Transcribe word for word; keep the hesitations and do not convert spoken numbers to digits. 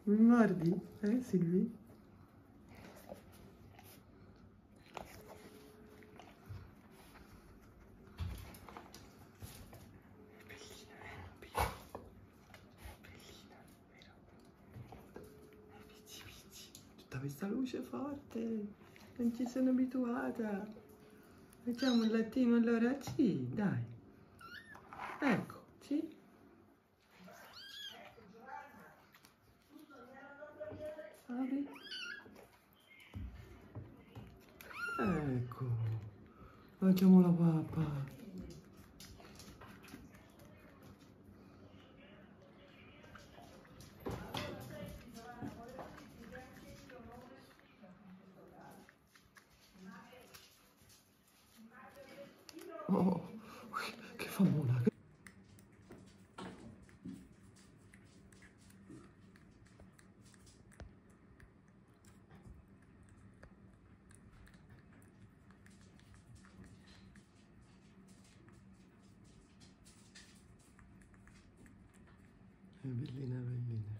Mi mordi? Eh, Silvi? Bellina, eh? Bellina, vero? Eh, picci, picci. Tutta questa luce forte. Non ci sono abituata. Facciamo un lattino allora? Sì, dai. Ecco, sì. Apri. Ecco. Facciamo la pappa. Oh, che famona. È bellina, bellina.